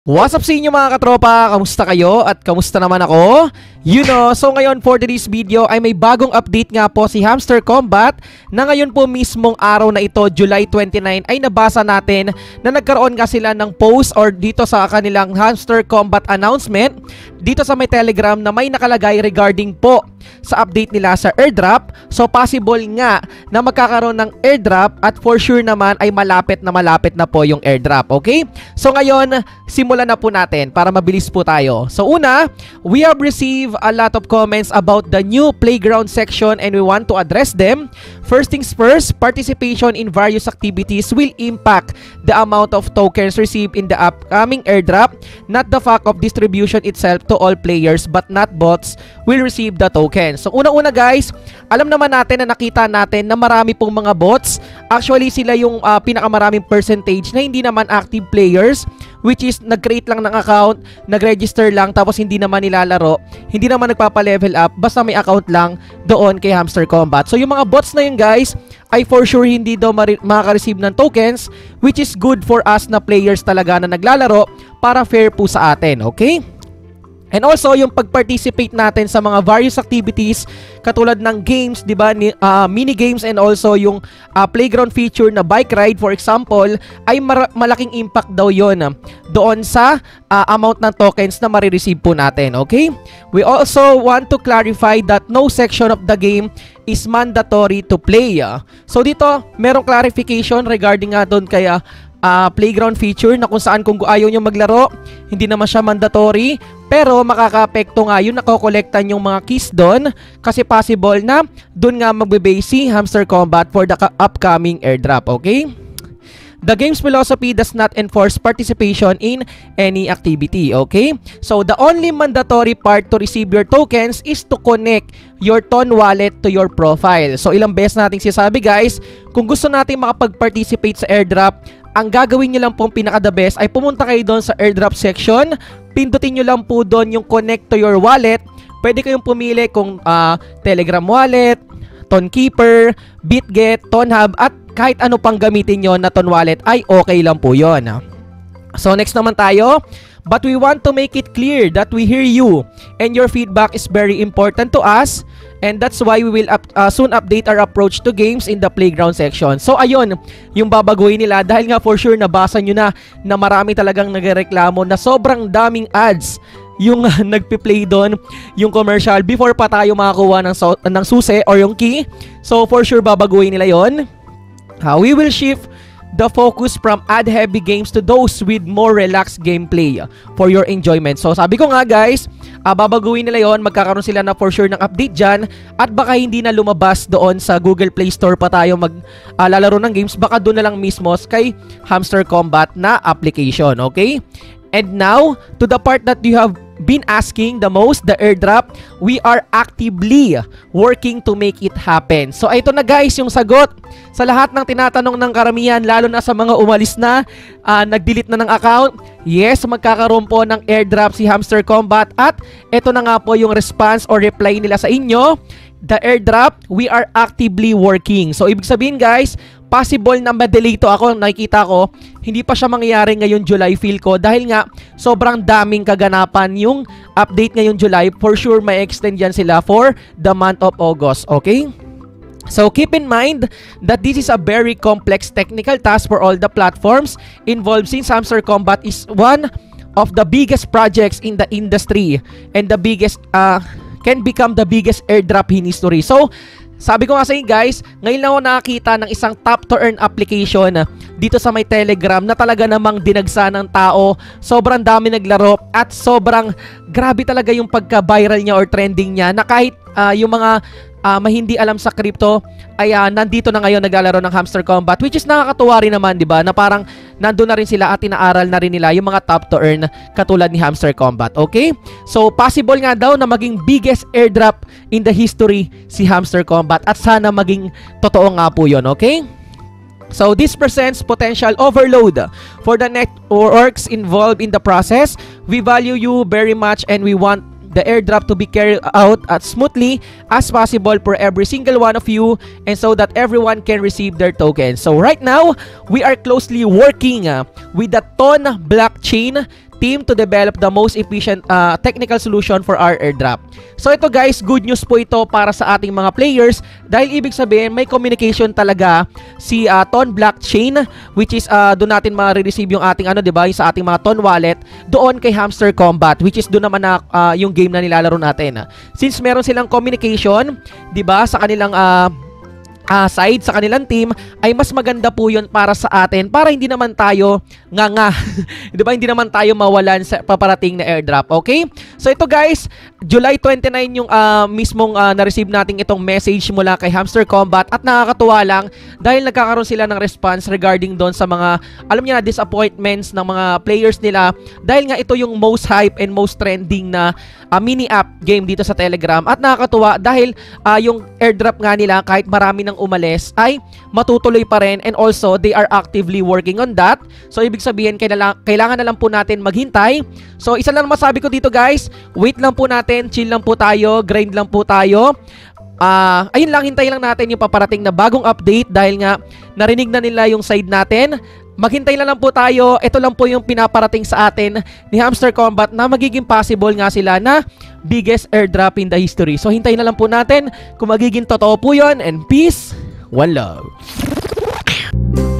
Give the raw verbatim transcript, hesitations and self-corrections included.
What's up sa inyo mga katropa? Kamusta kayo? At kamusta naman ako? You know, so ngayon for today's video ay may bagong update nga po si Hamster Kombat na ngayon po mismong araw na ito, July twenty-nine, ay nabasa natin na nagkaroon nga sila ng post or dito sa kanilang Hamster Kombat announcement dito sa may Telegram na may nakalagay regarding po sa update nila sa airdrop. So possible nga na magkakaroon ng airdrop at for sure naman ay malapit na malapit na po yung airdrop, okay? So ngayon, simulan na po natin para mabilis po tayo. So una, we have received a lot of comments about the new playground section and we want to address them. First things first, participation in various activities will impact the amount of tokens received in the upcoming airdrop, not the fact of distribution itself to all players but not bots will receive the token. So una-una guys, alam naman natin na nakita natin na marami pong mga bots. Actually sila yung uh, pinakamaraming percentage na hindi naman active players, which is nag-create lang ng account, nag-register lang tapos hindi naman nilalaro, hindi naman nagpapa-level up, basta may account lang doon kay Hamster Kombat. So yung mga bots na yun guys ay for sure hindi daw makaka-receive ng tokens, which is good for us na players talaga na naglalaro para fair po sa atin, okay? And also, yung pag-participate natin sa mga various activities katulad ng games, di ba, uh, mini games and also yung uh, playground feature na bike ride, for example, ay malaking impact daw yon doon sa uh, amount ng tokens na marireceive po natin, okay? We also want to clarify that no section of the game is mandatory to play. So dito, merong clarification regarding nga doon kaya Uh, playground feature na kung saan kung ayaw nyo maglaro, hindi naman siya mandatory, pero makaka-apekto nga yun, nakokolektan yung mga keys doon kasi possible na doon nga magbe-base si Hamster Kombat for the upcoming airdrop, okay? The game's philosophy does not enforce participation in any activity, okay? So, the only mandatory part to receive your tokens is to connect your Ton wallet to your profile. So, ilang beses nating sinasabi guys, kung gusto natin makapag-participate sa airdrop, ang gagawin nyo lang pong pinaka-the best ay pumunta kayo doon sa airdrop section, pindutin nyo lang po doon yung connect to your wallet. Pwede kayong pumili kung uh, Telegram wallet, Tonkeeper, BitGet, Tonhub, at kahit ano pang gamitin nyo na Ton wallet ay okay lang po yun. So next naman tayo, but we want to make it clear that we hear you and your feedback is very important to us. And that's why we will up, uh, soon update our approach to games in the playground section. So ayun, yung babaguhin nila dahil nga for sure nabasa nyo na na marami talagang nagreklamo na sobrang daming ads yung uh, nagpi-play doon, yung commercial before pa tayo makakuha ng, so, ng susi or yung key. So for sure babaguhin nila yon. Uh, we will shift the focus from ad-heavy games to those with more relaxed gameplay for your enjoyment. So sabi ko nga guys, uh, babaguhin nila yon, magkakaroon sila na for sure ng update dyan at baka hindi na lumabas doon sa Google Play Store pa tayo maglalaro uh, ng games, baka doon na lang mismo kay Hamster Kombat na application, okay? And now, to the part that you have been asking the most, the airdrop, we are actively working to make it happen. So ito na guys yung sagot sa lahat ng tinatanong ng karamihan, lalo na sa mga umalis na, uh, nag-delete na ng account. Yes, magkakaroon po ng airdrop si Hamster Kombat at ito na nga po yung response or reply nila sa inyo. The airdrop, we are actively working. So ibig sabihin guys, possible na ma-delay to ako, nakikita ko, hindi pa siya mangyayari ngayong July, feel ko, dahil nga sobrang daming kaganapan yung update ngayong July. For sure, may extend yan sila for the month of August, okay? So keep in mind that this is a very complex technical task for all the platforms involved since Hamster Kombat is one of the biggest projects in the industry and the biggest, uh, can become the biggest airdrop in history. So, sabi ko nga sa inyo guys, ngayon lang ako nakakita ng isang top to earn application dito sa may Telegram na talaga namang dinagsa ng tao. Sobrang dami naglaro at sobrang grabe talaga yung pagka-viral niya or trending niya na kahit uh, yung mga uh, mahindi alam sa crypto ay uh, nandito na ngayon naglalaro ng Hamster Kombat, which is nakakatuwa rin naman, di ba? Na parang nandun na rin sila at inaaral na rin nila yung mga top to earn katulad ni Hamster Kombat, okay? So possible nga daw na maging biggest airdrop in the history si Hamster Kombat at sana maging totoo nga po yun, okay? So this presents potential overload for the networks involved in the process. We value you very much and we want the airdrop to be carried out as smoothly as possible for every single one of you and so that everyone can receive their tokens. So right now, we are closely working uh, with the Ton blockchain team to develop the most efficient uh, technical solution for our airdrop. So ito guys, good news po ito para sa ating mga players dahil ibig sabihin may communication talaga si uh, Ton Blockchain, which is uh, doon natin ma-receive yung ating ano, 'di ba, yung sa ating mga Ton wallet doon kay Hamster Combat, which is doon naman na uh, yung game na nilalaro natin. Since meron silang communication, 'di ba, sa kanilang uh, Uh, side sa kanilang team, ay mas maganda po yun para sa atin para hindi naman tayo nga nga di ba, hindi naman tayo mawalan sa paparating na airdrop. Okay, so ito guys, July twenty-nine yung uh, mismong uh, na-receive natin itong message mula kay Hamster Combat at nakakatuwa lang dahil nagkakaroon sila ng response regarding doon sa mga, alam niyo na, disappointments ng mga players nila dahil nga ito yung most hype and most trending na uh, mini app game dito sa Telegram. At nakakatuwa dahil uh, yung airdrop nga nila kahit marami ng umalis ay matutuloy pa rin, and also they are actively working on that. So ibig sabihin kailangan, kailangan na lang po natin maghintay. So isa lang masabi ko dito guys, wait lang po natin, chill lang po tayo, grind lang po tayo. Uh, ayun lang, hintay lang natin yung paparating na bagong update dahil nga narinig na nila yung side natin. Maghintay na lang po tayo. Ito lang po yung pinaparating sa atin ni Hamster Combat na magiging possible nga sila na biggest airdrop in the history. So hintay na lang po natin kung magiging totoo po yun, and peace, one love.